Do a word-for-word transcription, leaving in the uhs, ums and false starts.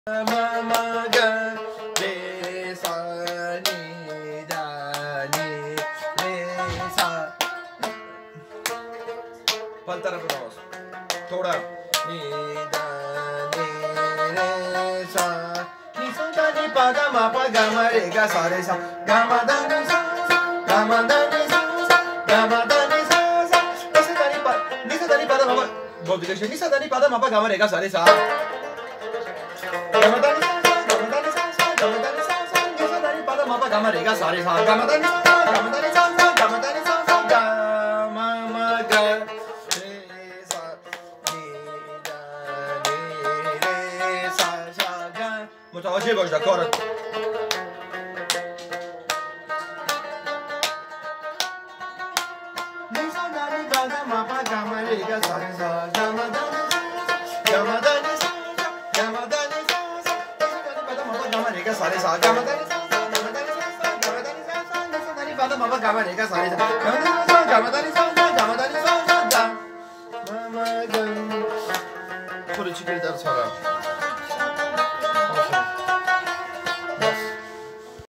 म ग रे सा नि दा नि रे सा पलता रहो थोड़ा नि दा नि रे सा नि सा दा नि पा गा मा पा गा मा रे गा सा रे सा गा मा दा नि सा गा मा दा नि सा गा मा दा नि सा सा नि सा दा नि पा नि सा दा नि पा दा मा पा बोल दे नि सा दा नि पा दा मा पा गा मा रे गा सा रे सा गा मा दा नि सा गा मा दा नि सा गा मा दा नि सा नि सा दा नि पा दा मा पा गा मा रे गा सा रे सा गा मा दा नि सा गा मा दा नि सा गा मा दा नि सा गा मा मा गा रे सा नि दा नि रे सा सा गा متوجه باش d'accordo ni sa da ni pa da ma pa ga ma re ga sa sa ga ma da ni sa ga ma da ni sa ga ma da ni sa sa ni sa da ni pa da ma pa ga ma re ga sa re sa ga ma da ni sa ga ma da ni sa ga ma da ni sa ni sa da ni pa da ma pa ga ma re ga sa re sa ga ma da ni sa ga ma da ni sa ga ma da ni sa ga ma ga थोड़ी चिकनी दर्द हो रहा